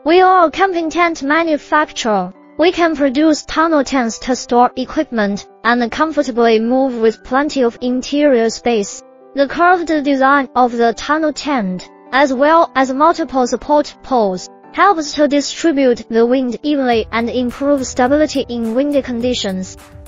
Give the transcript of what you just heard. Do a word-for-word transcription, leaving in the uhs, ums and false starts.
We are a camping tent manufacturer. We can produce tonneau tents to store equipment and comfortably move with plenty of interior space. The curved design of the tonneau tent, as well as multiple support poles, helps to distribute the wind evenly and improve stability in windy conditions.